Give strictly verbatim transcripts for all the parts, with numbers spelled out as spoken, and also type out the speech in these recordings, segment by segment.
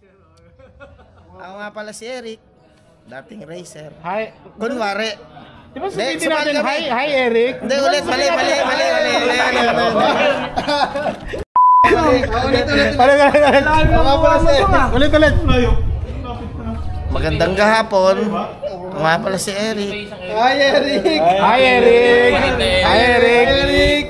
Ako nga pala si Eric, dating racer. Hi. Kunwari. Di ba sabihin natin, hi, hi Eric? Hindi, ulit, mali, mali, mali, mali. Ulit, ulit, ulit. Ulit, ulit. Magandang kahapon. Ako nga pala si Eric. Hi Eric! Hi Eric! Hi Eric! Eric!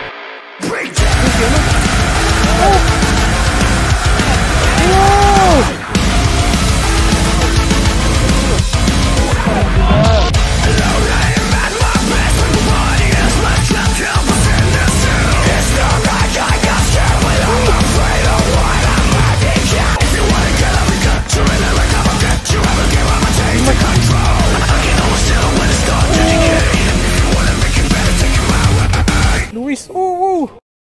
Luis, oh, oh.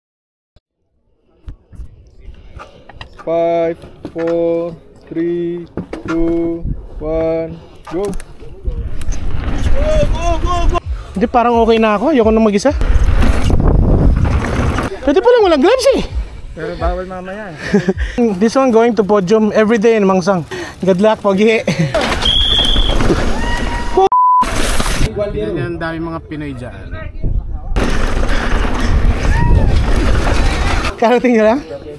five, four, three, two, one, go! Go, go, go, go! Hindi, parang okay na ako. Ayoko na mag-isa. Pwede pa lang walang gloves eh. Pero bawal mamaya. This one going to podium every day in Mangsang. Good luck, Pogi. Yan yan, dami mga Pinoy dyan. Karating nyo lang?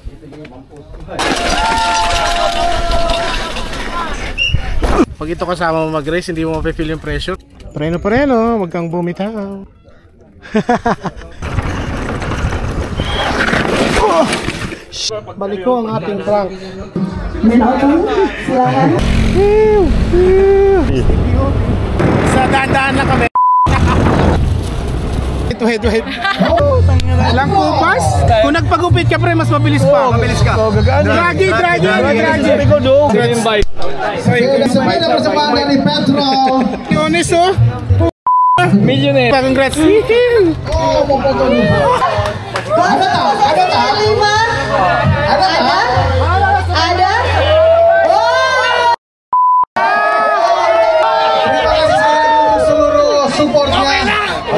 Pag ito kasama mo mag-race, hindi mo mapifeel yung pressure. Preno-preno, wag kang bumitaw. Oh! Balik ko ang ating crank. Sa daan-daan lang kami. Head to head to head. Lang kupas. Kung nagpagupit ka pre, mas mabilis pa. Mabilis ka. Draggy, draggy, draggy. Ikaw do. Green bike. Sabi na sa pangalan ni Petro. Honest oh. Millionaire. Congrats. Oh, mo po to. Ada ta? Ada ta? Ada ta? Ada? Oh! Terima kasih sa seluruh supportnya.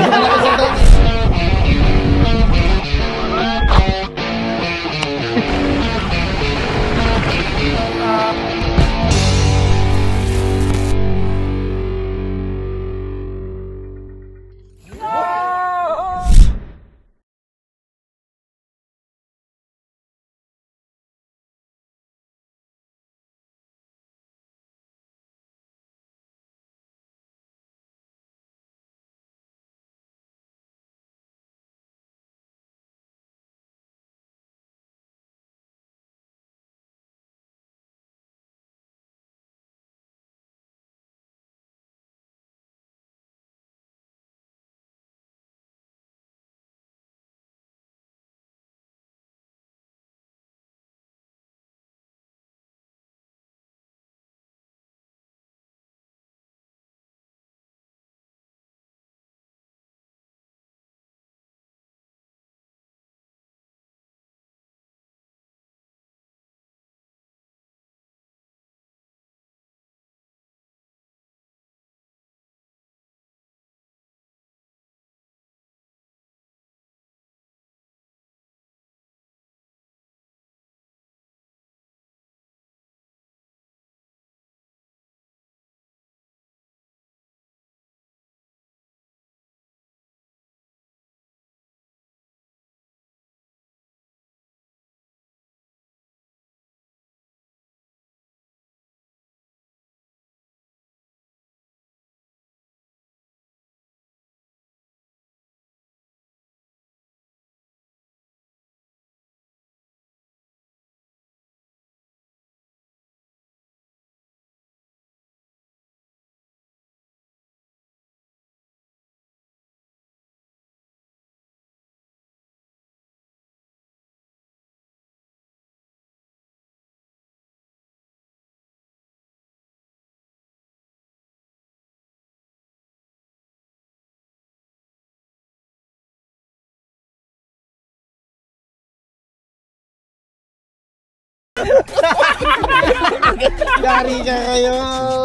Dari ka kayo.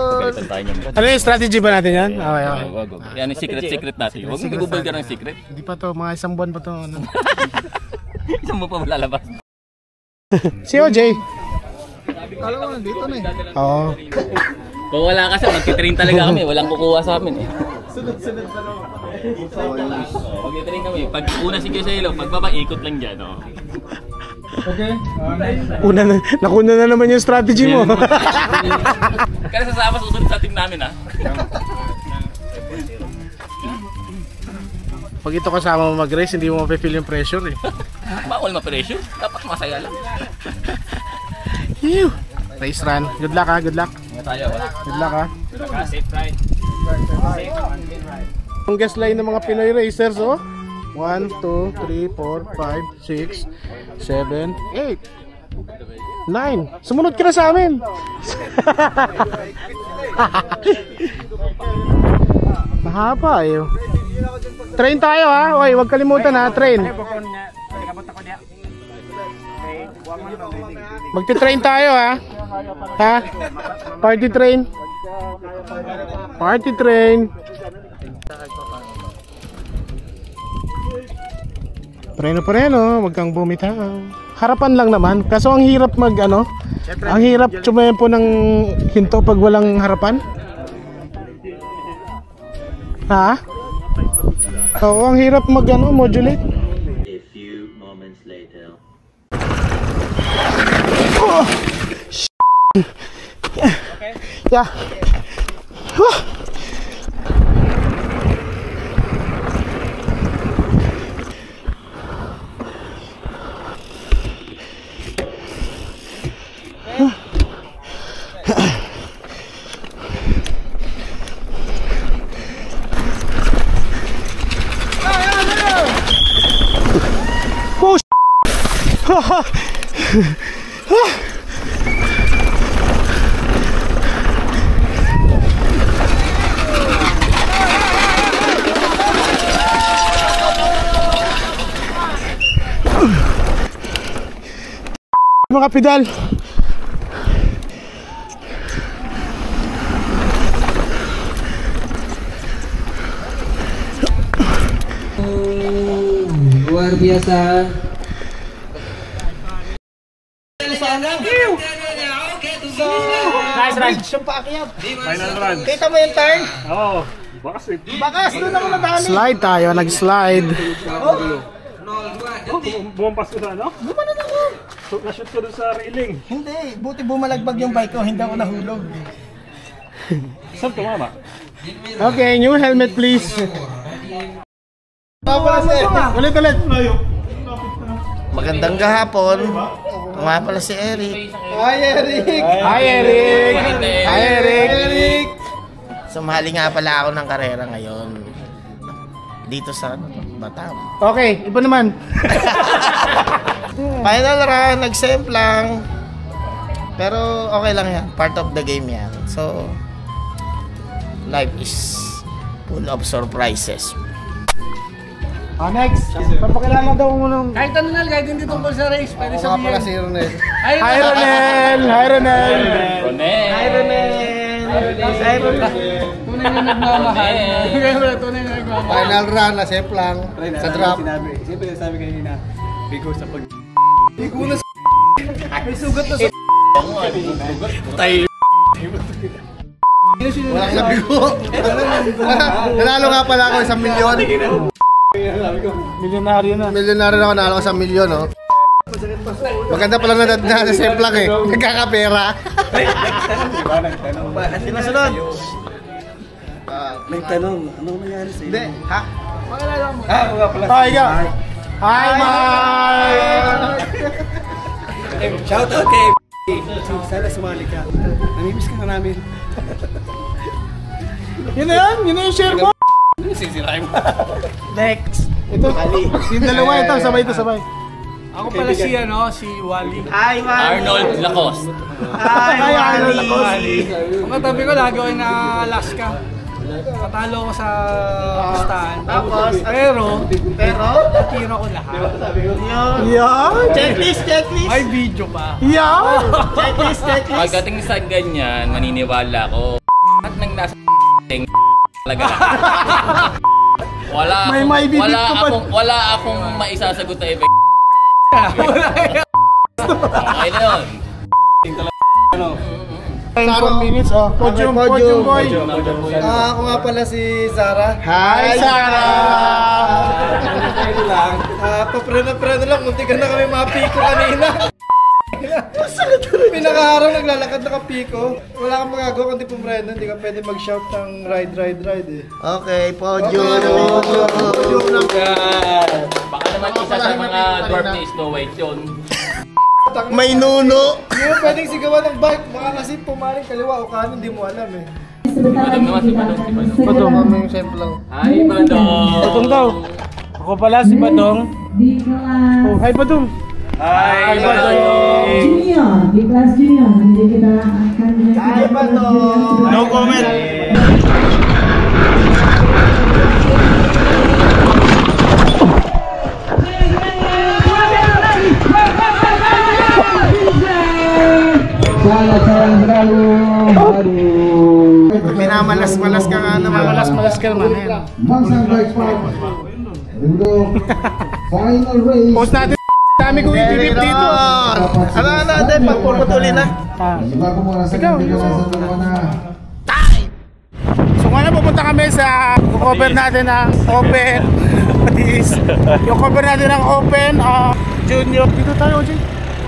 Ano yung strategy ba natin yan? Okay, okay. Yan yung secret-secret natin. Huwag mo google ka ng secret. Hindi pa to, mga isang buwan pa to. Isang mo pa malalabas. Si O J. Kala ko dito na eh. Oo. Kung wala kasi, magtitrain talaga kami. Walang kukuha sa amin eh. Sunod-sunod pa naman. Oh, magtitrain kami. Pag una si Giselo, pagbaba, ikot lang dyan. Oh. Okay. Una na, nakuna na naman yung strategy mo. Kaya sasama susunod sa team namin ah. Pag ito kasama mo mag-race, hindi mo mapifeel yung pressure eh. Bawal ma-pressure. Dapat masaya lang. Ew. Race run. Good luck ha, good luck. Nga tayo. Good luck ha. Safe ride. Longest line ng mga Pinoy racers oh. one, two, three, four, five, six, seven, eight, nine. Sumunod ka na sa amin. Mahaba eh. Train tayo ha. Oy, huwag kalimutan ha, train. Magti-train tayo ha. Ha? Party train. Party train. Preno-preno, wag kang bumitaw. Harapan lang naman. Kaso ang hirap mag ano? Ang hirap tsumempo ng hinto pag walang harapan. Ha? Oo, ang hirap mag ano, modulate. A few moments later. Oh! Yeah. Huh. Oh, mga pedal. Luar biasa. Nice run. Siyang paakyat. Final run. Kita mo yung turn? Oo. Bakas eh. Bakas, doon ako nadali. Slide tayo, nag-slide. Oh, bumampas ko sa ano? Gumanon ako. So, na-shoot ko dun sa railing. Hindi, buti bumalagbag yung bike ko, hindi ako nahulog. Saan tumama? Okay, new helmet please. Ulit ulit. Magandang gahapon. Nga pala si Eric. Hi Eric. Hi Eric. Hi Eric. Sumali nga pala ako ng karera ngayon. Dito sa Batam. Okay, iba naman. Final run, nag-semp lang. Pero okay lang yan. Part of the game yan. So, life is full of surprises. Ah, next. Papakilala daw mo ng... Kahit ano na, kahit hindi tungkol sa race, pwede sabihin. Ako pala si Ronel. Hi Ronel! Hi Ronel! Ronel! Hi, Ronel! Hi, Ronel! Tunay na nagmamahal. Tunay na nagmamahal. Final run na safe lang sa drop. Siyempre sabi kanina, bigo sa pag... Bigo na May sugat na sa... walang nabigo. Nanalo nga pala ako isang milyon. Milyonaryo na. Milyonaryo na ako, nanalo ko isang milyon, no? Maganda pala na na na safe lang eh. Nagkakapera. Sinasunod. Nagtanong, anong nangyari sa'yo? Hindi, ha? Ah, ikaw. Hi Mike! Shout out kay sana sumali ka. Namimiss ka na namin. Yun na yan, yun na yung share mo. Sisirahin mo. Next. Ito, yung dalawa ito, sabay ito, sabay. Ako pala si ano, si Wally. Hi, Wally! Arnold Lacoste. Hi, Wally! Ang katabi ko lagi ko ay na Alaska. Patalo ko sa pustahan. Tapos? Pero, Pero, natira ko lahat. yun. Yan! Checklist, checklist! May video pa. Yan! Checklist, checklist! Pagdating sa ganyan, maniniwala ko. At nang nasa talaga. Wala May akong, maibibig wala ko pa. akong, wala akong maisasagot na iba. Okay na yun. ano? four minutes, oh. Podium, podium, boy. Ah, ako nga pala si Zara. Hi, Sarah! Ano lang? Ah, papreno-preno lang. Munti ka na kami mapiko kanina. Pinakaharang naglalakad na kapiko. Wala kang magagawa kundi pumreno. Hindi ka pwede mag-shout ng ride, ride, ride eh. Okay, podium. Podium lang. Baka naman isa sa mga dwarf ni Snow White yun. May nuno. Hindi mo pwedeng sigawan ng bike. Baka kasi pumaring kaliwa o kanan, hindi mo alam eh. Badong naman si Badong, si Badong. Badong kami yung semplang. Hi, Badong! Badong daw. Ako pala si Badong. Oh, hi Badong. Hi, Badong! Junior, di kelas junior. Jadi kita akan Hi, Badong! No comment. Minamalas-malas ka nga naman. Malas-malas ka naman. Ayan. Final race. Post natin. Dami kong ipipip dito. Ano na natin, pagpuputuli na. Bago mo nasa kabila sa dalawa na. So ngayon pupunta kami sa cover natin ng Open. Patis. Yung cover natin ng Open uh, Junior. Dito tayo, Jay.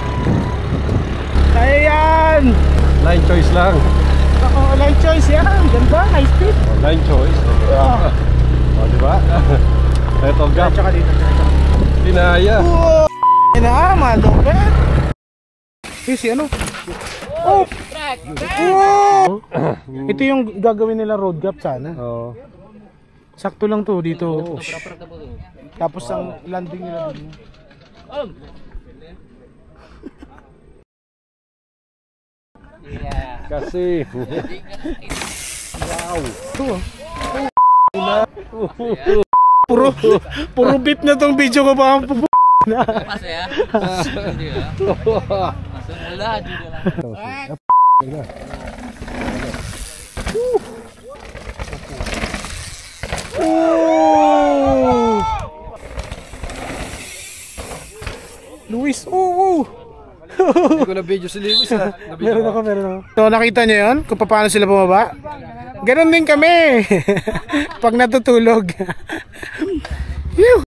Ayan. Line choice lang. Oh, line choice yan. Ganda, nice fit. Line choice. Oh. O, di ba? Ito, gap. Tsaka dito. Pinaya. Oh, na, malupit. Eh, si ano? Oh! Oh! Ito yung gagawin nila road gap sana. Oo. Sakto lang to dito. Tapos ang landing nila dito. Kasi. Wow. Puro puro beep na tong video ko ba? Masaya? Hindi ah. Masimula, hindi lang. Oh! Luis, oh! Hindi ko na video si Lewis ha. Meron ako, meron ako. So nakita nyo yun? Kung paano sila bumaba? Ganon din kami. Pag natutulog. Phew!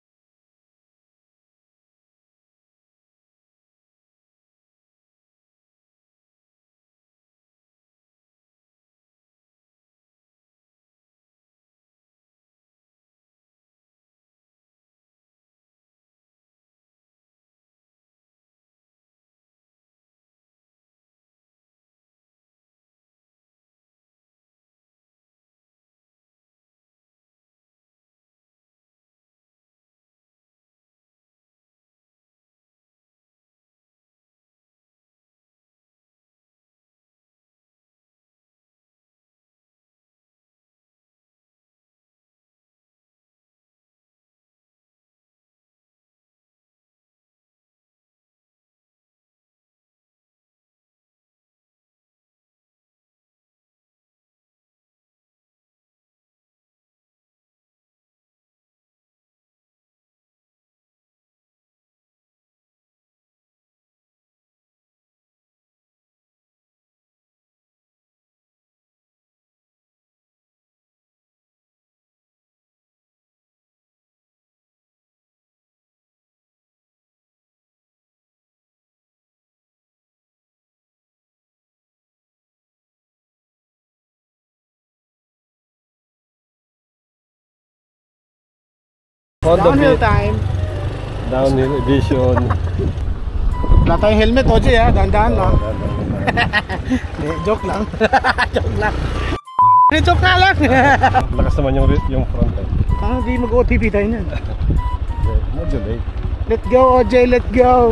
Downhill time. Downhill edition. Wala tayong helmet, Oji ha. Dahan-dahan lang. Hindi, joke lang. Joke lang. Joke nga lang. Lakas naman yung, yung front end. Ah, di mag-O T V tayo niyan. Modulate. Let go, O J, let go.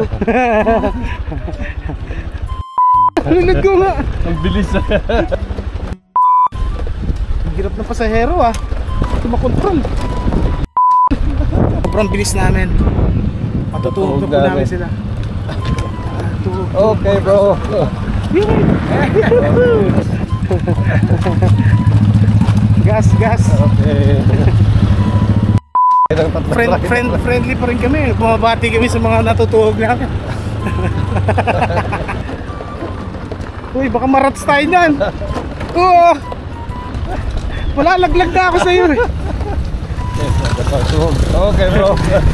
Let go nga. Ang bilis. Ang hirap ng pasahero ah. Ito makontrol. Sobrang bilis namin. Matutuhog na po namin sila. Okay bro. Gas, gas. Okay. Friend, friend, friendly pa rin kami. Bumabati kami sa mga natutuhog namin. Uy, baka marats tayo niyan. Oo. Wala, laglag na ako sa'yo eh. Okay bro.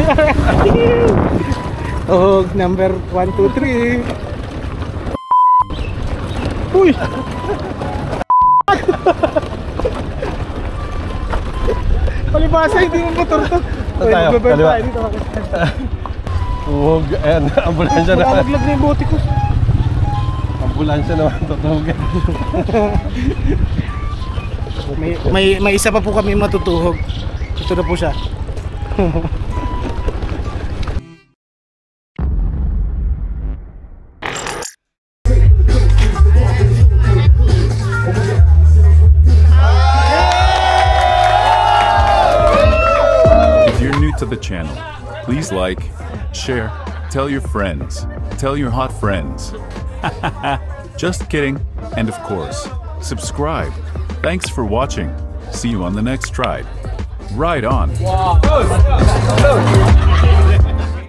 Oh, number one, two, three. Uy! Palibasa, hindi mo motor to. Uy, tayo, magbabay kaliwa. tayo dito. Tuhog. Ayan, ambulansya naman. Malalaglag na yung bote ko. Ambulansya naman, tutuhog. May, may, may isa pa po kami matutuhog. Ito na po siya. If you're new to the channel, please like, share, tell your friends, tell your hot friends. Just kidding. And of course, subscribe. Thanks for watching. See you on the next ride. Ride on. Wow.